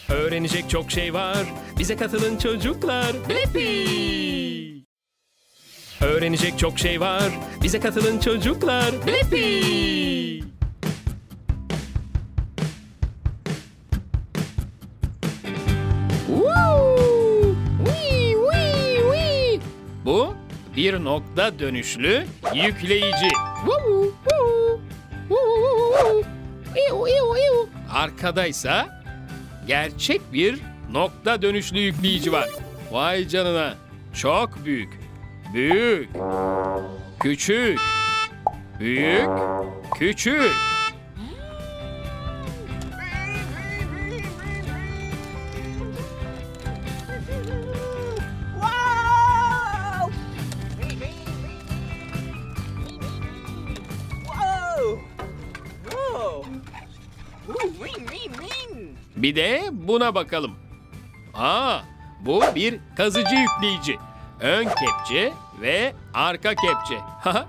Öğrenecek çok şey var. Bize katılın çocuklar. Blippi! Öğrenecek çok şey var. Bize katılın çocuklar. Blippi! Bu bir nokta dönüşlü yükleyici. Arkadaysa gerçek bir nokta dönüşlü yükleyici var. Vay canına. Çok büyük. Büyük. Küçük. Büyük. Küçük. Bir de buna bakalım. Bu bir kazıcı yükleyici. Ön kepçe ve arka kepçe.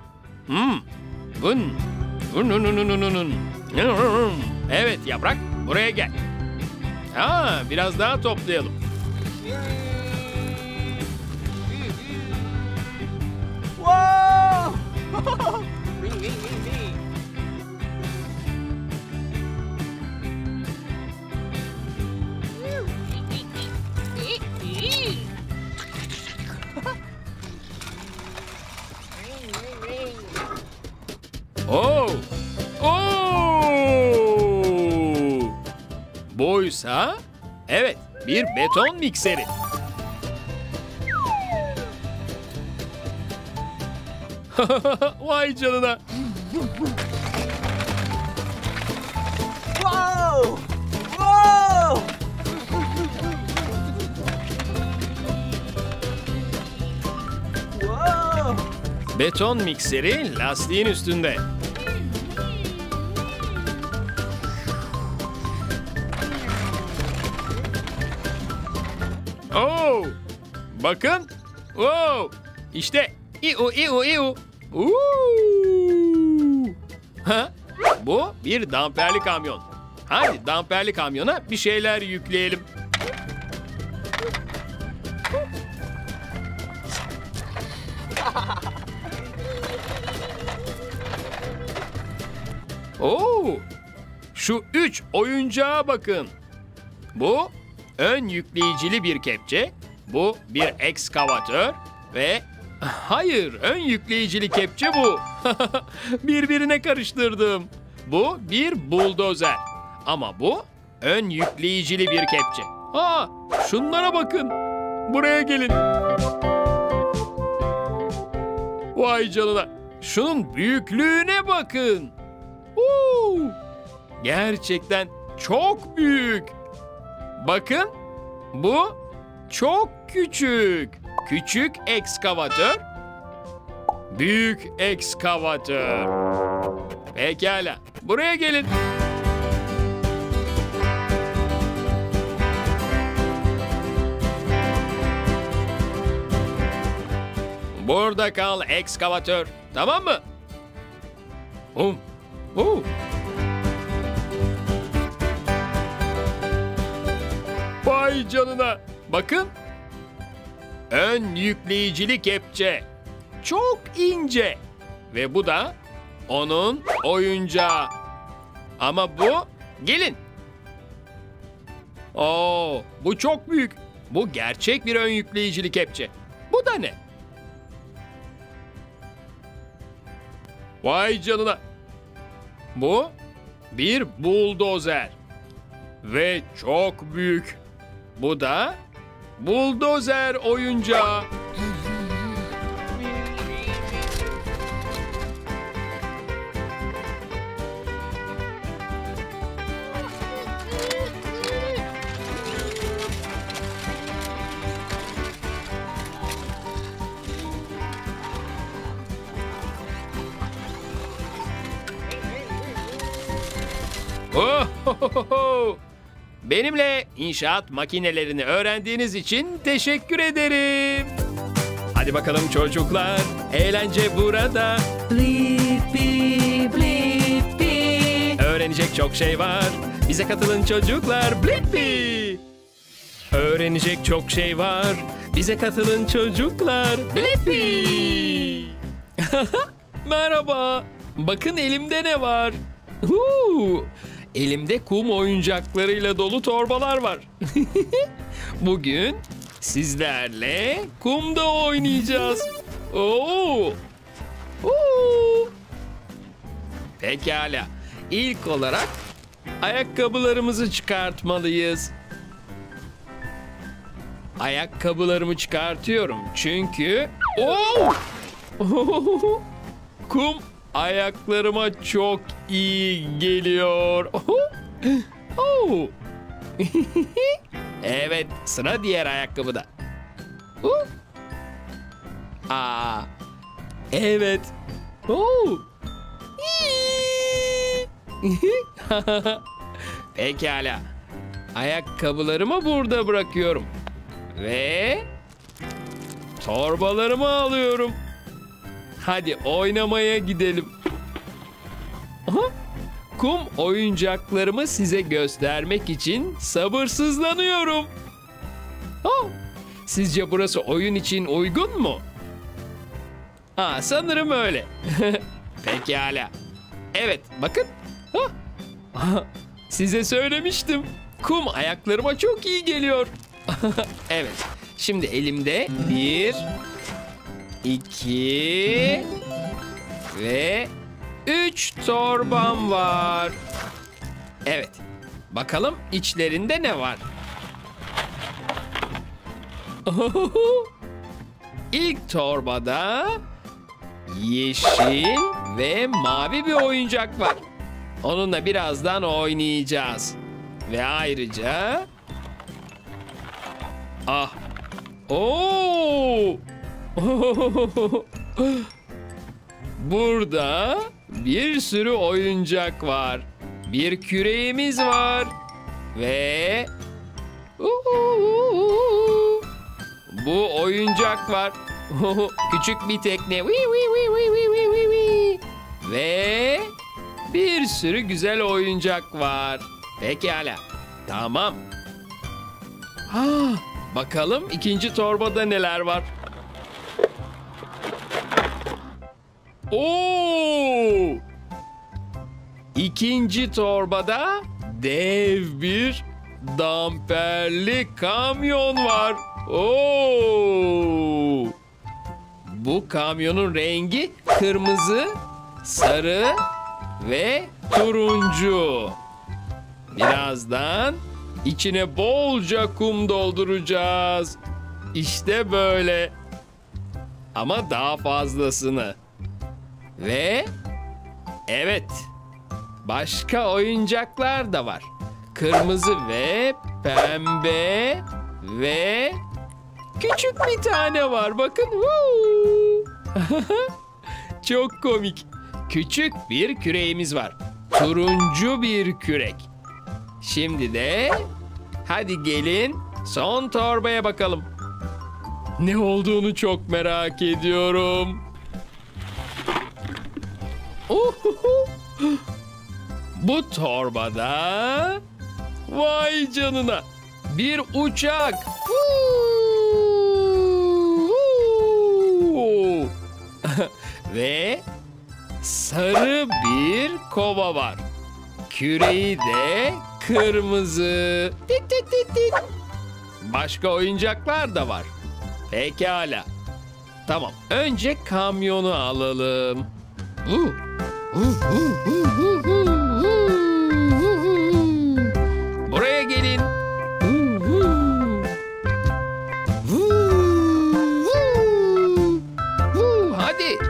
Evet Yaprak, buraya gel. Biraz daha toplayalım. Buysa, evet, bir beton mikseri. Vay canına. Beton mikseri lastiğin üstünde. Bakın. İşte. Bu bir damperli kamyon. Hadi damperli kamyona bir şeyler yükleyelim. Şu 3 oyuncağa bakın. Bu ön yükleyicili bir kepçe. Bu bir ekskavatör ve hayır, ön yükleyicili kepçe bu. Birbirine karıştırdım. Bu bir buldozer. Ama bu ön yükleyicili bir kepçe. Şunlara bakın. Buraya gelin. Vay canına. Şunun büyüklüğüne bakın. Gerçekten çok büyük. Bakın. Bu çok küçük. Küçük ekskavatör. Büyük ekskavatör. Pekala. Buraya gelin. Burada kal ekskavatör. Tamam mı? Vay canına. Bakın. Ön yükleyicili kepçe. Çok ince. Ve bu da onun oyuncağı. Ama bu, gelin. Bu çok büyük. Bu gerçek bir ön yükleyicili kepçe. Bu da ne? Vay canına. Bu bir buldozer. Ve çok büyük. Bu da buldozer oyuncağı. Benimle inşaat makinelerini öğrendiğiniz için teşekkür ederim. Hadi bakalım çocuklar, eğlence burada. Blippi, Blippi. Öğrenecek çok şey var. Bize katılın çocuklar. Blippi. Öğrenecek çok şey var. Bize katılın çocuklar. Blippi! Merhaba. Bakın elimde ne var? Elimde kum oyuncaklarıyla dolu torbalar var. Bugün sizlerle kumda oynayacağız. Oo! Pekala. İlk olarak ayakkabılarımızı çıkartmalıyız. Ayakkabılarımı çıkartıyorum çünkü kum ayaklarıma çok iyi geliyor. Evet, sıra diğer ayakkabıda. Evet. Pekala. Ayakkabılarımı burada bırakıyorum. Ve torbalarımı alıyorum. Hadi oynamaya gidelim. Kum oyuncaklarımı size göstermek için sabırsızlanıyorum. Sizce burası oyun için uygun mu? Sanırım öyle. Pekala. Evet, bakın. Size söylemiştim. Kum ayaklarıma çok iyi geliyor. Evet. Şimdi elimde 1, 2 ve 3 torbam var. Evet. Bakalım içlerinde ne var? İlk torbada yeşil ve mavi bir oyuncak var. Onunla birazdan oynayacağız. Ve ayrıca... Burada bir sürü oyuncak var. Bir küreğimiz var. Ve... Bu oyuncak var. Küçük bir tekne. Ve... Bir sürü güzel oyuncak var. Pekala. Tamam. Bakalım ikinci torbada neler var? İkinci torbada dev bir damperli kamyon var. Bu kamyonun rengi kırmızı, sarı ve turuncu. Birazdan içine bolca kum dolduracağız. İşte böyle. Ama daha fazlasını. Ve evet, başka oyuncaklar da var. Kırmızı ve pembe ve küçük bir tane var. Bakın. Çok komik. Küçük bir küreğimiz var. Turuncu bir kürek. Şimdi de hadi gelin son torbaya bakalım. Ne olduğunu çok merak ediyorum. Bu torbada vay canına bir uçak. Ve sarı bir kova var. Küreği de kırmızı. Başka oyuncaklar da var. Pekala. Tamam. Önce kamyonu alalım. Buraya gelin. Hadi.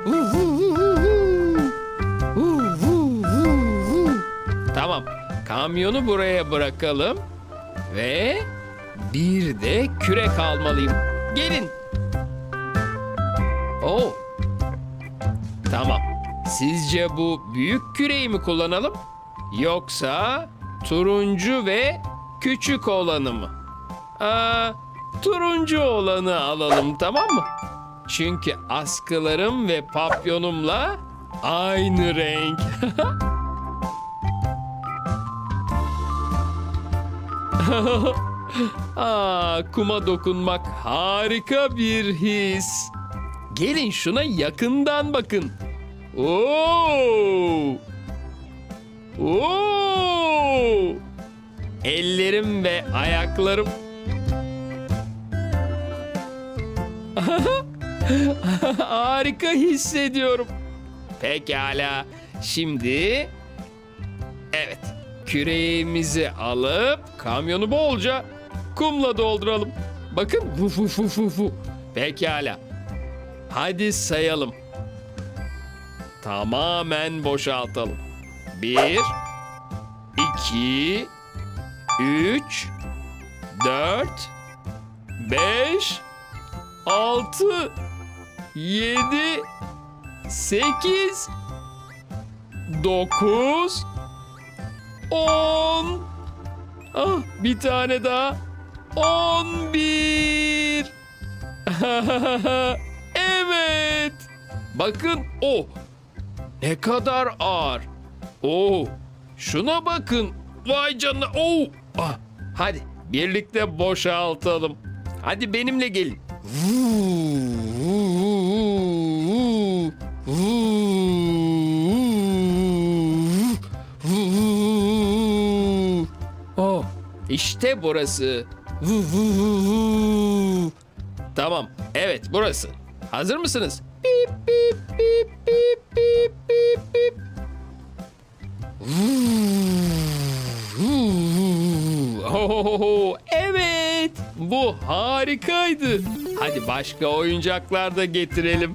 Tamam. Kamyonu buraya bırakalım. Ve bir de kürek almalıyım. Gelin. Tamam. Sizce bu büyük küreği mi kullanalım? Yoksa turuncu ve küçük olanı mı? Turuncu olanı alalım, tamam mı? Çünkü askılarım ve papyonumla aynı renk. Kuma dokunmak harika bir his. Gelin şuna yakından bakın. Oo! Oo! Ellerim ve ayaklarım. Harika hissediyorum. Pekala. Şimdi evet, küreğimizi alıp kamyonu bolca kumla dolduralım. Bakın. Vuf vuf vuf vuf. Pekala. Hadi sayalım. Tamamen boşaltalım. 1, 2, 3, 4, 5, 6, 7, 8, 9, 10. Bir tane daha. 11. Evet. Bakın o. Ne kadar ağır. Şuna bakın. Vay canına. Hadi birlikte boşaltalım. Hadi benimle gelin. İşte burası. Tamam. Evet, burası. Hazır mısınız? Bip bip bip bip bip bip bip. Evet. Bu harikaydı. Hadi başka oyuncaklar da getirelim.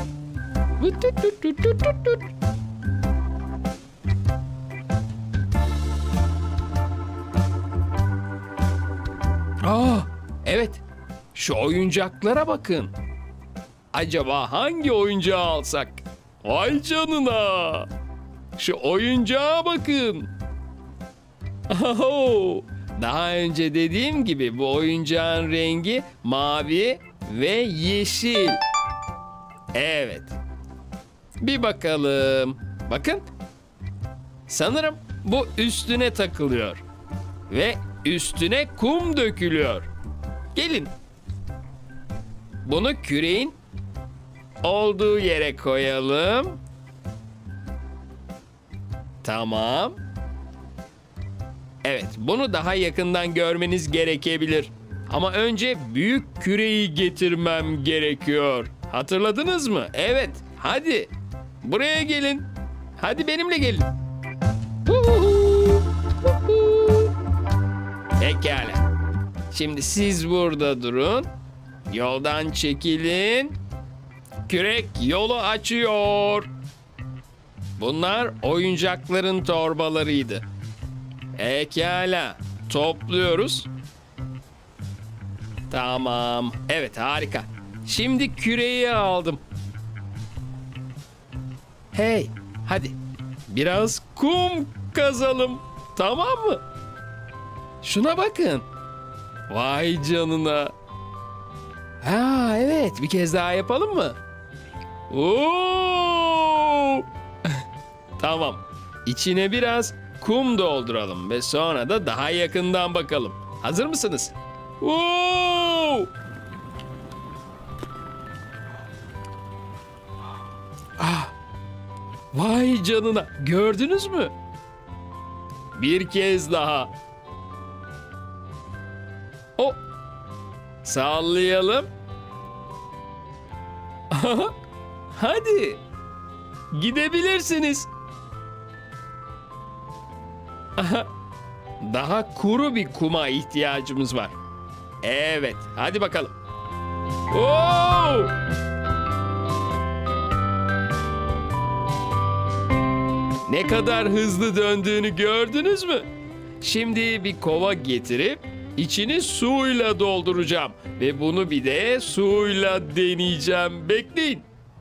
Evet. Şu oyuncaklara bakın. Acaba hangi oyuncağı alsak? Vay canına. Şu oyuncağa bakın. Daha önce dediğim gibi bu oyuncağın rengi mavi ve yeşil. Evet. Bir bakalım. Bakın. Sanırım bu üstüne takılıyor. Ve üstüne kum dökülüyor. Gelin. Bunu küreğin olduğu yere koyalım. Tamam. Evet, bunu daha yakından görmeniz gerekebilir. Ama önce büyük küreği getirmem gerekiyor. Hatırladınız mı? Evet, hadi. Buraya gelin. Hadi benimle gelin. Pekala. Şimdi siz burada durun. Yoldan çekilin. Kürek yolu açıyor. Bunlar oyuncakların torbalarıydı. Pekala. Topluyoruz. Tamam. Evet, harika. Şimdi küreği aldım. Hey, hadi. Biraz kum kazalım. Tamam mı? Şuna bakın. Vay canına. Evet, bir kez daha yapalım mı? Tamam. İçine biraz kum dolduralım ve sonra da daha yakından bakalım. Hazır mısınız? Vay canına. Gördünüz mü? Bir kez daha. Sallayalım. Hadi. Gidebilirsiniz. Daha kuru bir kuma ihtiyacımız var. Evet, hadi bakalım. Ne kadar hızlı döndüğünü gördünüz mü? Şimdi bir kova getirip içini suyla dolduracağım. Ve bunu bir de suyla deneyeceğim. Bekleyin.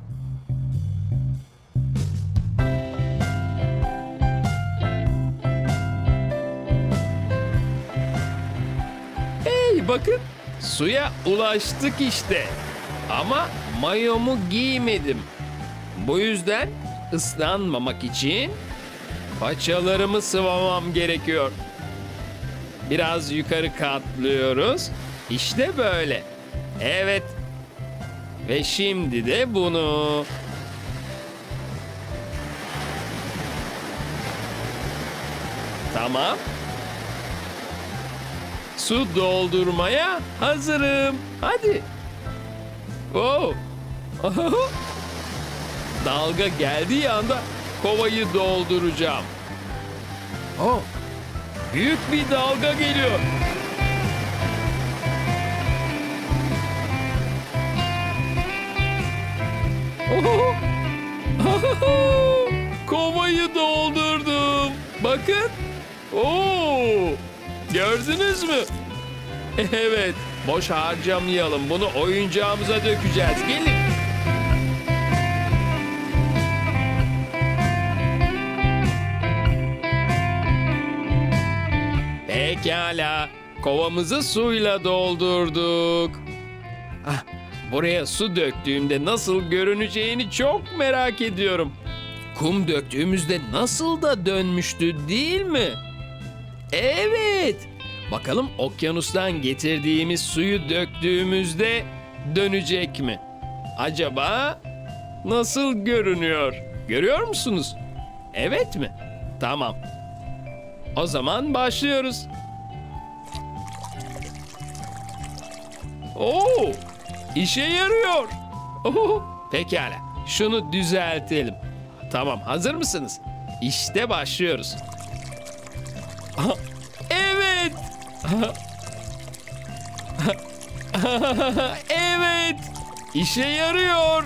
Hey bakın. Suya ulaştık işte. Ama mayomu giymedim. Bu yüzden ıslanmamak için paçalarımı sıvamam gerekiyor. Biraz yukarı katlıyoruz. İşte böyle. Evet. Ve şimdi de bunu. Tamam. Su doldurmaya hazırım. Hadi. Oh. Dalga geldiği anda kovayı dolduracağım. Oh. Büyük bir dalga geliyor. Oh. Kovayı doldurdum. Bakın. Oo! Gördünüz mü? Evet. Boş harcamayalım. Bunu oyuncağımıza dökeceğiz. Gelin. Pekala. Kovamızı suyla doldurduk. Ah, buraya su döktüğümde nasıl görüneceğini çok merak ediyorum. Kum döktüğümüzde nasıl da dönmüştü, değil mi? Evet. Bakalım okyanustan getirdiğimiz suyu döktüğümüzde dönecek mi? Acaba nasıl görünüyor? Görüyor musunuz? Evet mi? Tamam. O zaman başlıyoruz. Oo! İşe yarıyor. Oo, pekala. Şunu düzeltelim. Tamam, hazır mısınız? İşte başlıyoruz. Aha, evet. Evet. İşe yarıyor.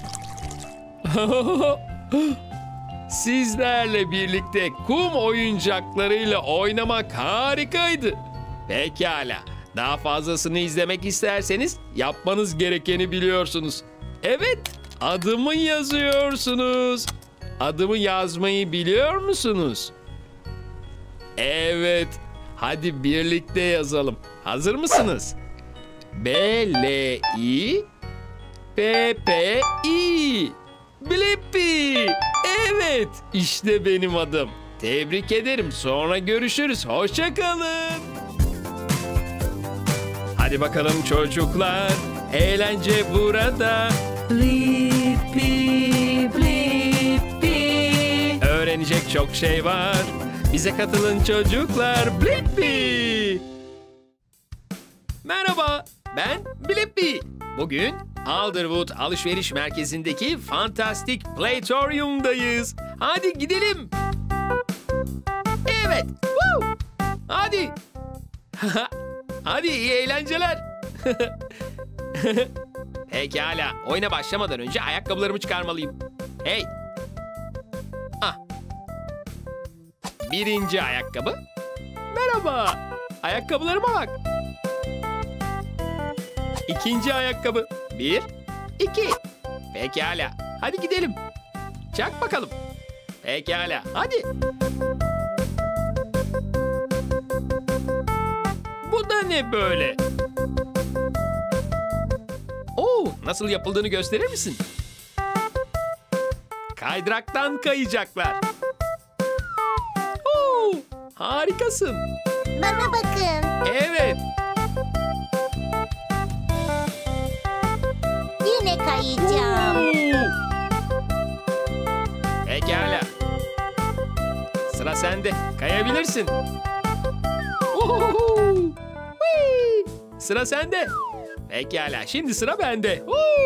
Sizlerle birlikte kum oyuncaklarıyla oynamak harikaydı. Pekala. Daha fazlasını izlemek isterseniz yapmanız gerekeni biliyorsunuz. Evet, adımı yazıyorsunuz. Adımı yazmayı biliyor musunuz? Evet. Hadi birlikte yazalım. Hazır mısınız? B-L-I-P-P-I. Blippi. Evet, işte benim adım. Tebrik ederim. Sonra görüşürüz. Hoşça kalın. Hadi bakalım çocuklar. Eğlence burada. Blippi, Blippi. Öğrenecek çok şey var. Bize katılın çocuklar. Blippi. Merhaba, ben Blippi. Bugün Alderwood Alışveriş Merkezi'ndeki Fantastic Playtorium'dayız. Hadi gidelim. Evet. Woo! Hadi. Hadi iyi eğlenceler. Pekala. Oyuna başlamadan önce ayakkabılarımı çıkarmalıyım. Hey. Ah. Birinci ayakkabı. Merhaba. Ayakkabılarıma bak. İkinci ayakkabı. 1, 2. Pekala. Hadi gidelim. Çak bakalım. Pekala. Hadi. Bu da ne böyle? Oo, nasıl yapıldığını gösterir misin? Kaydıraktan kayacaklar. Oo, harikasın. Bana bakın. Evet. Yine kayacağım. Oo. Pekala. Sıra sende. Kayabilirsin. Ohoho. Whee! Sıra sende. Pekala. Şimdi sıra bende.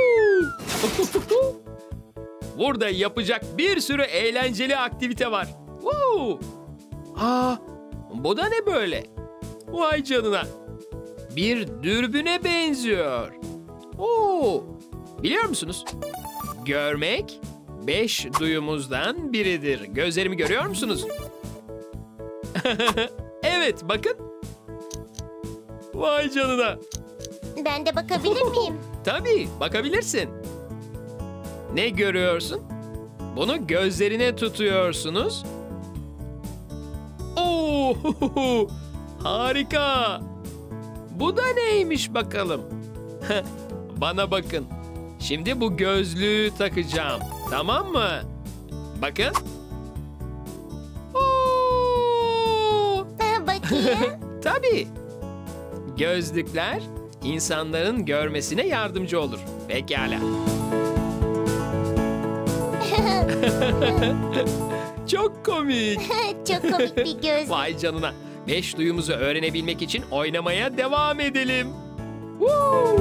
Burada yapacak bir sürü eğlenceli aktivite var. Aa, bu da ne böyle? Vay canına. Bir dürbüne benziyor. Oo, biliyor musunuz? Görmek 5 duyumuzdan biridir. Gözlerimi görüyor musunuz? Evet, bakın. Vay canına. Ben de bakabilir miyim? Tabii, bakabilirsin. Ne görüyorsun? Bunu gözlerine tutuyorsunuz. Oo, harika. Bu da neymiş bakalım? Bana bakın. Şimdi bu gözlüğü takacağım. Tamam mı? Bakın. Oo! Ha, bakayım. Tabii. Gözlükler insanların görmesine yardımcı olur. Pekala. Çok komik. Çok komik bir göz. Vay canına. 5 duyumuzu öğrenebilmek için oynamaya devam edelim. Woo!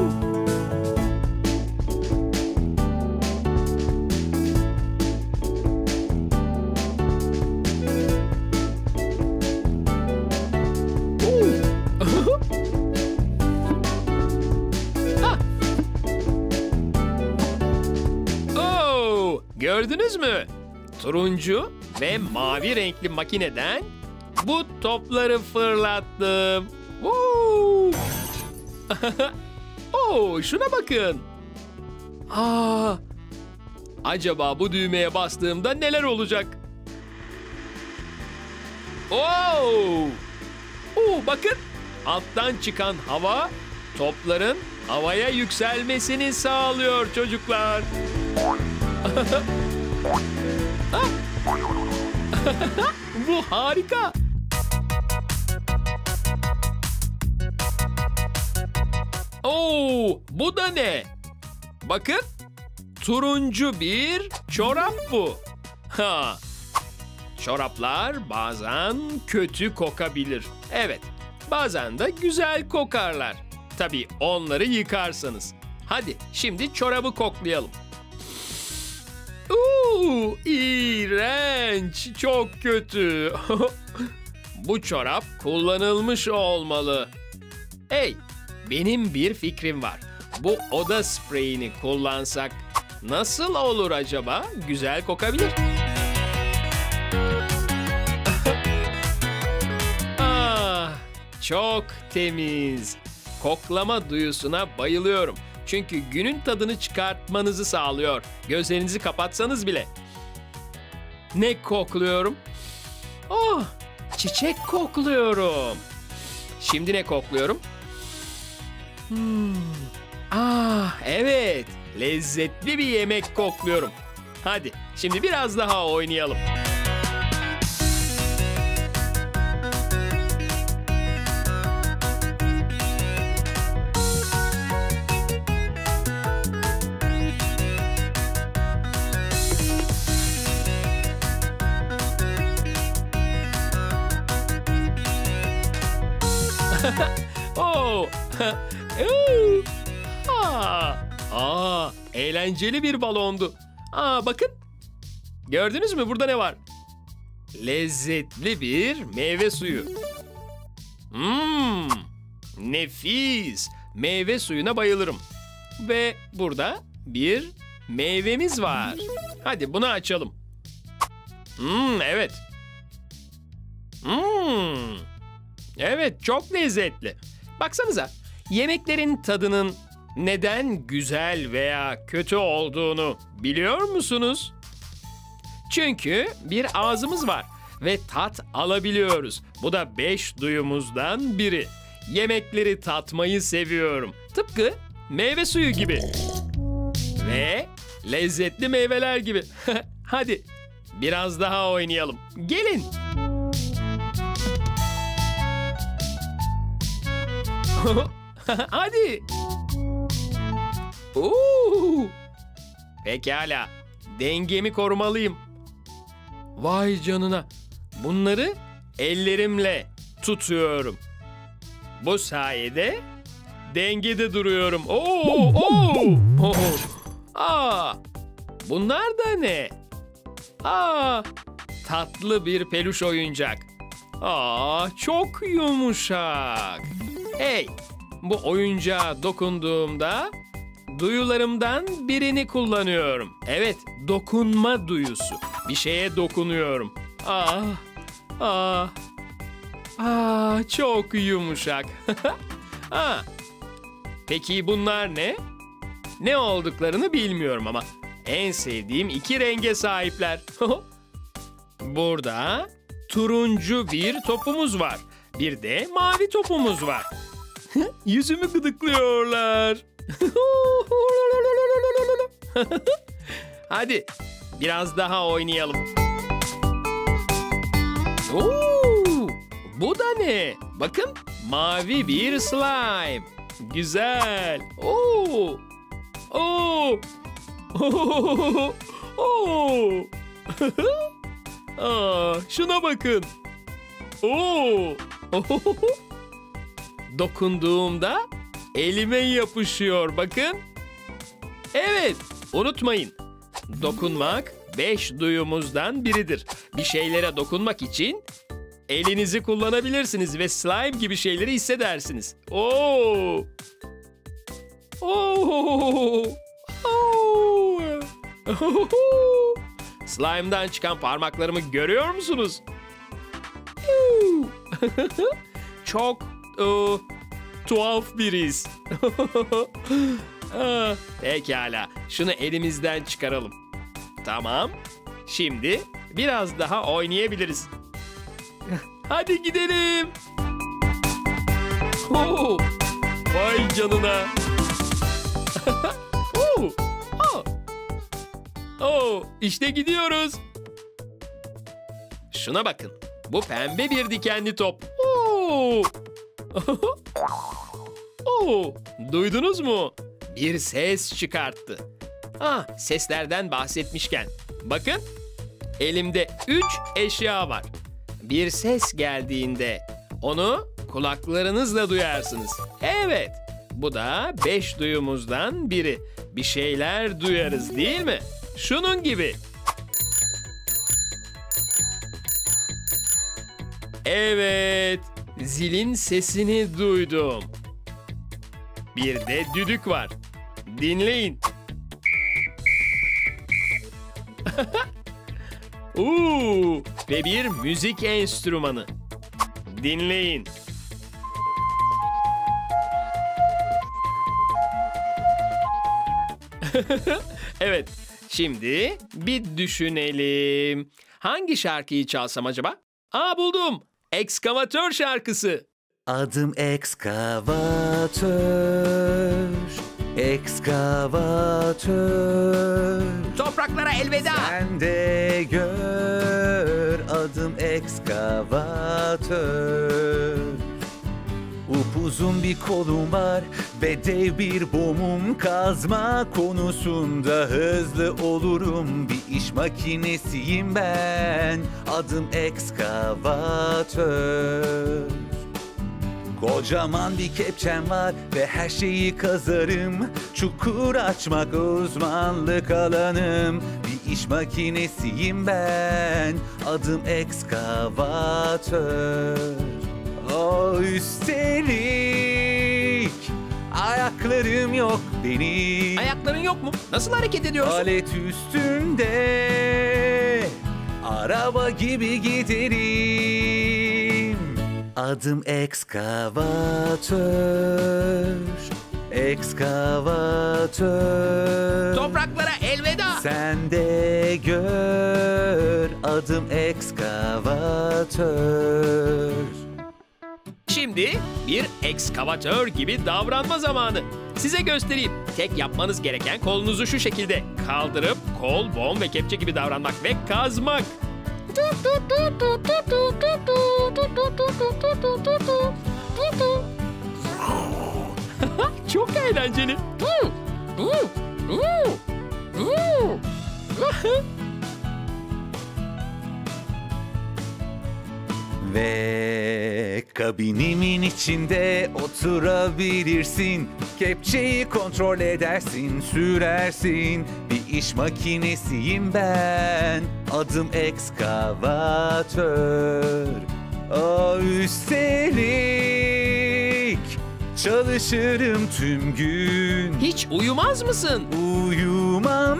Oh, gördünüz mü? Turuncu ve mavi renkli makineden bu topları fırlattım. Woo! Oh, şuna bakın. Acaba bu düğmeye bastığımda neler olacak? Oh! Bakın. Alttan çıkan hava topların havaya yükselmesini sağlıyor çocuklar. Bu harika. Bu da ne? Bakın. Turuncu bir çorap bu. Çoraplar bazen kötü kokabilir. Evet, bazen de güzel kokarlar. Tabii onları yıkarsanız. Hadi şimdi çorabı koklayalım. İğrenç, çok kötü. Bu çorap kullanılmış olmalı. Hey, benim bir fikrim var. Bu oda spreyini kullansak nasıl olur acaba? Güzel kokabilir. Çok temiz. Koklama duyusuna bayılıyorum. Çünkü günün tadını çıkartmanızı sağlıyor. Gözlerinizi kapatsanız bile. Ne kokluyorum? Çiçek kokluyorum. Şimdi ne kokluyorum? Evet. Lezzetli bir yemek kokluyorum. Hadi, şimdi biraz daha oynayalım. Eğlenceli bir balondu. Bakın. Gördünüz mü? Burada ne var? Lezzetli bir meyve suyu. Nefis. Meyve suyuna bayılırım. Ve burada bir meyvemiz var. Hadi bunu açalım. Evet. Evet, çok lezzetli. Baksanıza, yemeklerin tadının neden güzel veya kötü olduğunu biliyor musunuz? Çünkü bir ağzımız var ve tat alabiliyoruz. Bu da 5 duyumuzdan biri. Yemekleri tatmayı seviyorum. Tıpkı meyve suyu gibi. Ve lezzetli meyveler gibi. Hadi biraz daha oynayalım. Gelin. Hadi. Pekala. Dengemi korumalıyım. Vay canına. Bunları ellerimle tutuyorum. Bu sayede dengede duruyorum. Bunlar da ne? Tatlı bir peluş oyuncak. Çok yumuşak. Hey, bu oyuncağa dokunduğumda duyularımdan birini kullanıyorum. Evet, dokunma duyusu. Bir şeye dokunuyorum. Çok yumuşak. Peki bunlar ne? Ne olduklarını bilmiyorum ama en sevdiğim 2 renge sahipler. Burada turuncu bir topumuz var. Bir de mavi topumuz var. Yüzümü gıdıklıyorlar. Hadi biraz daha oynayalım. Bu da ne? Bakın, mavi bir slime. Güzel. Oo. Oo. Oo. Oo. Şuna bakın. Oo. Dokunduğumda elime yapışıyor. Bakın. Evet, unutmayın. Dokunmak 5 duyumuzdan biridir. Bir şeylere dokunmak için elinizi kullanabilirsiniz ve slime gibi şeyleri hissedersiniz. Oo! Oo! Oo! Slime'dan çıkan parmaklarımı görüyor musunuz? Çok tuhaf bir his. Pekala, şunu elimizden çıkaralım. Tamam. Şimdi biraz daha oynayabiliriz. Hadi gidelim. Oo, vay canına. İşte gidiyoruz. Şuna bakın. Bu pembe bir dikenli top. Duydunuz mu? Bir ses çıkarttı. Seslerden bahsetmişken. Bakın, elimde 3 eşya var. Bir ses geldiğinde onu kulaklarınızla duyarsınız. Evet, bu da 5 duyumuzdan biri. Bir şeyler duyarız değil mi? Şunun gibi. Evet, zilin sesini duydum. Bir de düdük var. Dinleyin. Ve bir müzik enstrümanı. Dinleyin. Evet, şimdi bir düşünelim. Hangi şarkıyı çalsam acaba? Buldum. Ekskavatör şarkısı. Adım ekskavatör, ekskavatör. Topraklara elveda. Sen de gör, adım ekskavatör. Upuzun bir kolum var ve dev bir bomum, kazma konusunda hızlı olurum. Bir iş makinesiyim ben, adım ekskavatör. Kocaman bir kepçem var ve her şeyi kazarım. Çukur açmak uzmanlık alanım. Bir iş makinesiyim ben, adım ekskavatör. Üstelik ayaklarım yok benim. Ayakların yok mu? Nasıl hareket ediyorsun? Alet üstünde araba gibi giderim. Adım ekskavatör, ekskavatör. Topraklara elveda. Sen de gör, adım ekskavatör. Şimdi bir ekskavatör gibi davranma zamanı. Size göstereyim. Tek yapmanız gereken kolunuzu şu şekilde kaldırıp kol, bom ve kepçe gibi davranmak ve kazmak. Çok eğlenceli. Ve kabinimin içinde oturabilirsin. Kepçeyi kontrol edersin, sürersin. Bir iş makinesiyim ben, adım ekskavatör. Üstelik çalışırım tüm gün. Hiç uyumaz mısın? Uyumam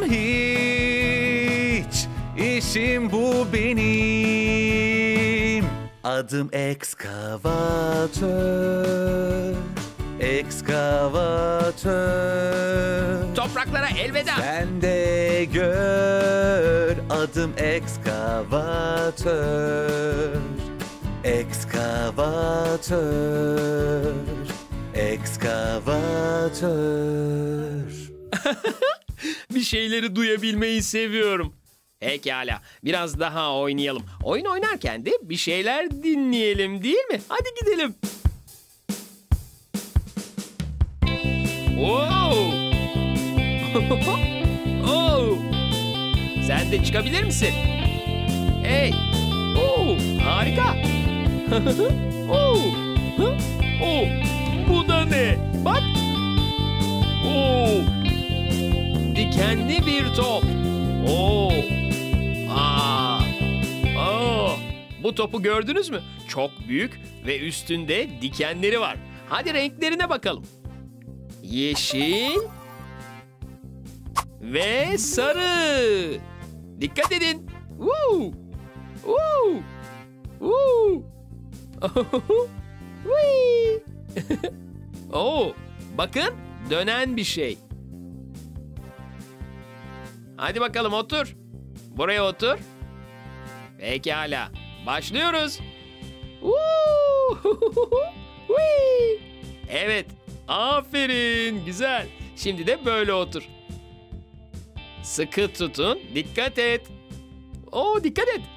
hiç, işim bu benim. Adım ekskavatör, ekskavatör. Topraklara elveda. Sen de gör, adım ekskavatör, ekskavatör, ekskavatör. Bir şeyleri duyabilmeyi seviyorum. Pekala. Biraz daha oynayalım. Oyun oynarken de bir şeyler dinleyelim değil mi? Hadi gidelim. Wow! Oh! Sen de çıkabilir misin? Hey! Oh! Harika! Oh! Oh! Bu da ne? Bak! Oh! Dikenli bir top. Oh! Aa! Oh! Bu topu gördünüz mü? Çok büyük ve üstünde dikenleri var. Hadi renklerine bakalım. Yeşil ve sarı. Dikkat edin. Woo! Woo! Woo! Whee! Oh, bakın dönen bir şey. Hadi bakalım otur. Buraya otur. Pekala. Başlıyoruz. Woo! Whee! Evet. Aferin. Güzel. Şimdi de böyle otur. Sıkı tutun. Dikkat et. Oo, dikkat et.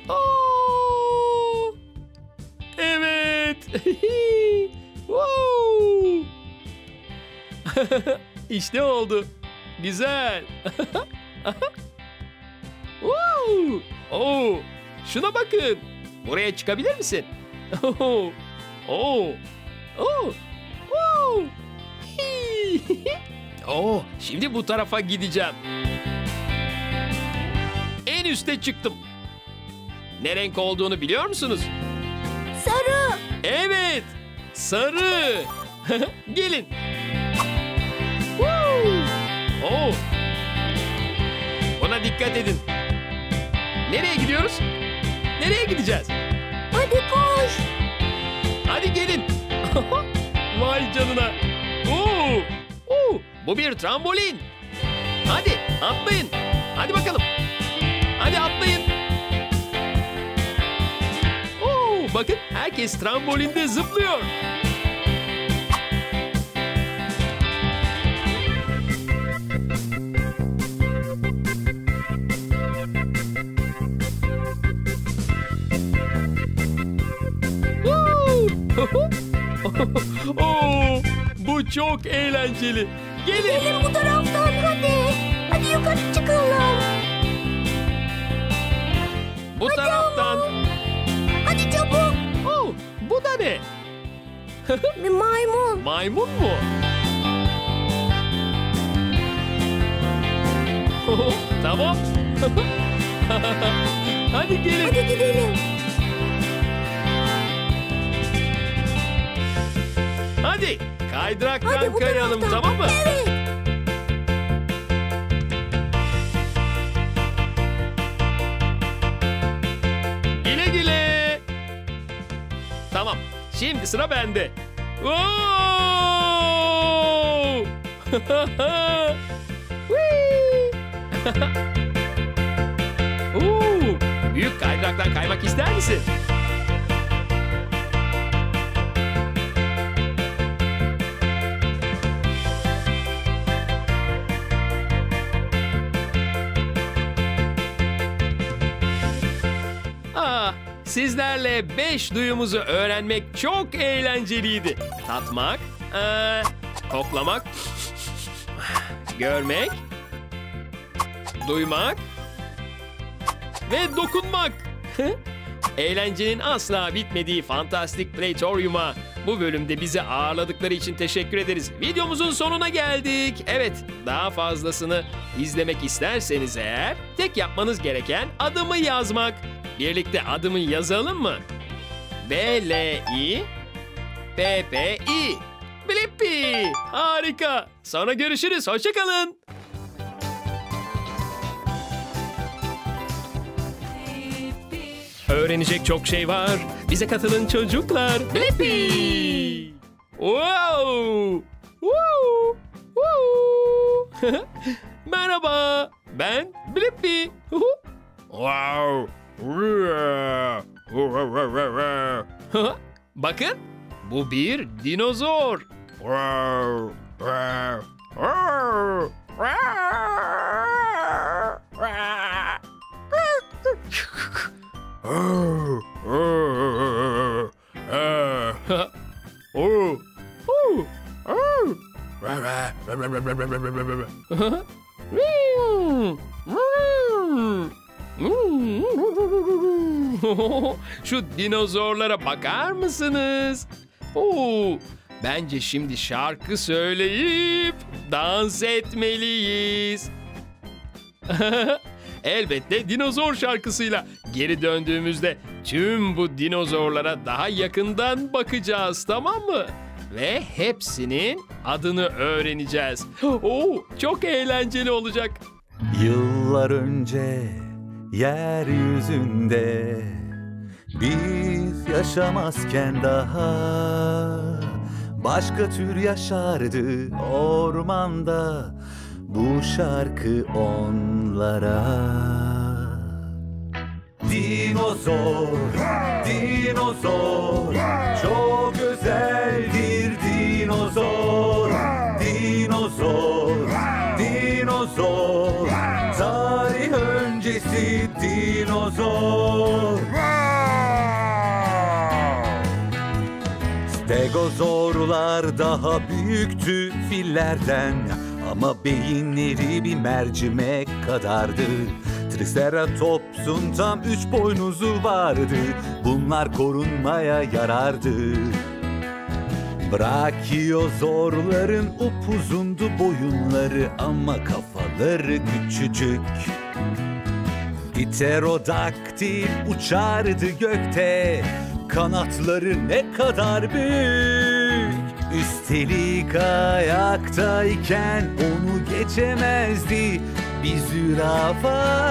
Oo! Evet. Wow! İşte oldu. Güzel. Wow! Oo! Şuna bakın. Buraya çıkabilir misin? Oh! Oh! Oh! Wow! Oh! Şimdi bu tarafa gideceğim. En üste çıktım. Ne renk olduğunu biliyor musunuz? Sarı. Evet, sarı. Gelin. Woo! Oh. Ona dikkat edin. Nereye gidiyoruz? Nereye gideceğiz? Hadi koş. Hadi gelin. Vay canına. Oo! Oo! Bu bir trambolin. Hadi atlayın. Hadi bakalım. Hadi atlayın. Oo, bakın herkes trambolinde zıplıyor. Oo, bu çok eğlenceli. Gelin. Gelin bu taraftan hadi. Hadi yukarı çıkalım. Bu taraftan. Hadi çabuk. Oo, bu da ne? Bir maymun. Maymun mu? Tamam. Hadi gelin. Hadi gidelim. Hadi kaydıraktan Hadi bu kayalım, taraftan. tamam mı? Evet. Güle güle. Tamam. Şimdi sıra bende. Oo! Whee! Oo! Büyük kaydıraktan kaymak ister misin? Sizlerle 5 duyumuzu öğrenmek çok eğlenceliydi. Tatmak, koklamak, görmek, duymak ve dokunmak. Eğlencenin asla bitmediği Fantastic Playtorium'a bu bölümde bizi ağırladıkları için teşekkür ederiz. Videomuzun sonuna geldik. Evet, daha fazlasını izlemek isterseniz eğer tek yapmanız gereken adımı yazmak. Birlikte adımı yazalım mı? B-L-I-P-P-I. Blippi. Harika. Sonra görüşürüz. Hoşça kalın. Öğrenecek çok şey var. Bize katılın çocuklar. Blippi. Wow. Wow. Wow. Merhaba. Ben Blippi. Wow. Bakın, bu bir dinozor. Şu dinozorlara bakar mısınız? Oo, bence şimdi şarkı söyleyip dans etmeliyiz. Elbette dinozor şarkısıyla geri döndüğümüzde tüm bu dinozorlara daha yakından bakacağız, tamam mı? Ve hepsinin adını öğreneceğiz. Oo, çok eğlenceli olacak. Yıllar önce yeryüzünde biz yaşamazken daha başka tür yaşardı ormanda. Bu şarkı onlara. Dinozor, dinozor, çok özeldir dinozor. Dinozor, dinozor, tarih öncesi dinozor. Stegozorlar daha büyüktü fillerden, ama beyinleri bir mercimek kadardı. Triceratops'un tam 3 boynuzu vardı. Bunlar korunmaya yarardı. Brachiozorların upuzundu boyunları, ama kafaları küçücük. Pterodaktil uçardı gökte, kanatları ne kadar büyük. Üstelik ayaktayken onu geçemezdi bir zürafa.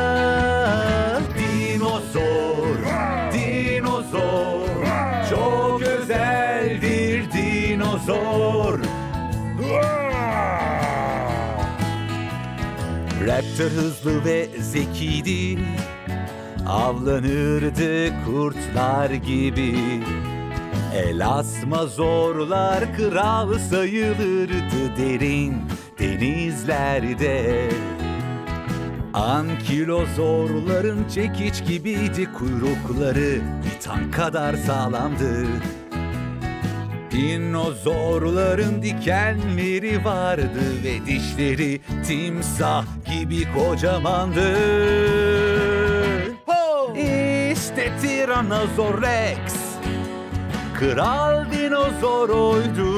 Dinozor, dinozor, çok özeldir dinozor. Raptor hızlı ve zekiydi, avlanırdı kurtlar gibi. Elasmazorlar kral sayılırdı derin denizlerde. Ankilozorların çekiç gibiydi kuyrukları, bir tank kadar sağlamdı. Dinozorların dikenleri vardı ve dişleri timsah gibi kocamandı. İşte Tiranozor Rex, kral dinozor oydu.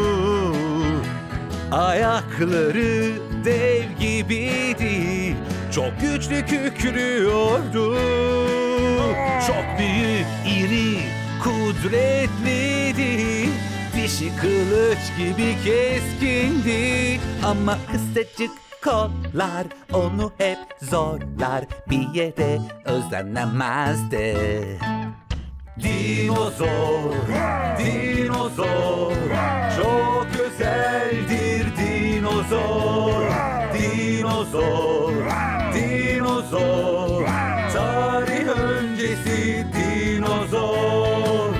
Ayakları dev gibiydi, çok güçlü kükrüyordu. Çok büyük, iri, kudretliydi. Dişi kılıç gibi keskindi, ama kısacık kollar onu hep zorlar, bir yere özlenemezdi. Dinozor, dinozor, çok özeldir dinozor. Dinozor, dinozor, tarih öncesi dinozor.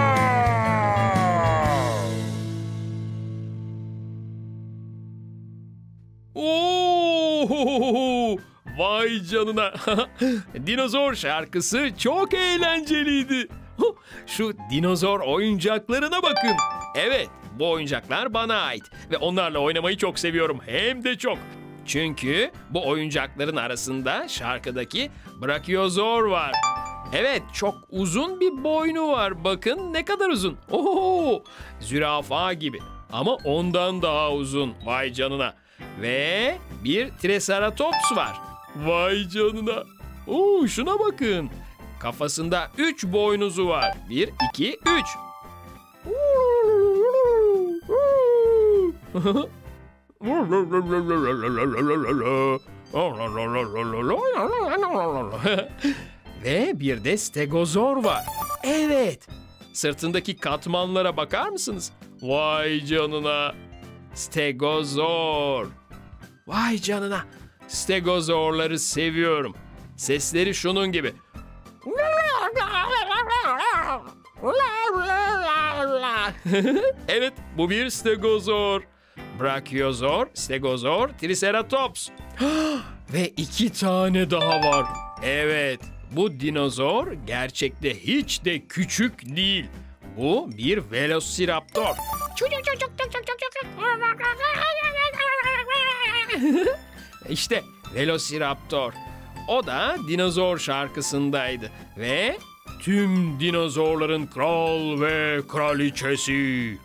Oo! Vay canına. Dinozor şarkısı çok eğlenceliydi. Şu dinozor oyuncaklarına bakın. Evet, bu oyuncaklar bana ait ve onlarla oynamayı çok seviyorum. Hem de çok. Çünkü bu oyuncakların arasında şarkıdaki Brachiozor var. Evet, çok uzun bir boynu var. Bakın ne kadar uzun. Oho! Zürafa gibi. Ama ondan daha uzun. Vay canına. Ve bir Triceratops var. Vay canına. Oo, şuna bakın. Kafasında 3 boynuzu var. 1, 2, 3. Ve bir de Stegozor var. Evet. Sırtındaki katmanlara bakar mısınız? Vay canına. Stegozor. Vay canına. Stegozorları seviyorum. Sesleri şunun gibi. Evet, bu bir Stegozor. Brachiozor, Stegozor, Triceratops. Ve 2 tane daha var. Evet, bu dinozor gerçekte hiç de küçük değil. Bu bir Velociraptor. İşte Velociraptor. O da dinozor şarkısındaydı ve tüm dinozorların kral ve kraliçesi.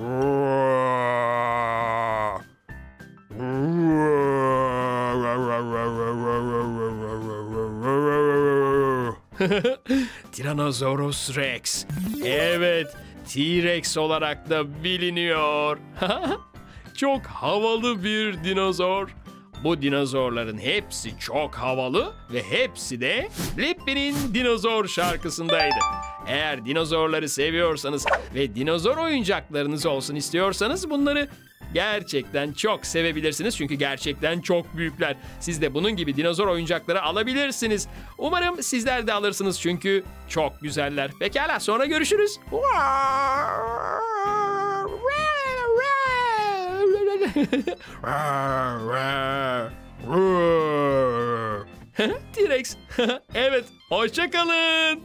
Tyrannosaurus Rex. Evet, T-Rex olarak da biliniyor. Çok havalı bir dinozor. Bu dinozorların hepsi çok havalı ve hepsi de Blippi'nin dinozor şarkısındaydı. Eğer dinozorları seviyorsanız ve dinozor oyuncaklarınız olsun istiyorsanız bunları gerçekten çok sevebilirsiniz. Çünkü gerçekten çok büyükler. Siz de bunun gibi dinozor oyuncakları alabilirsiniz. Umarım sizler de alırsınız çünkü çok güzeller. Pekala, sonra görüşürüz. T-Rex. Evet, hoşça kalın.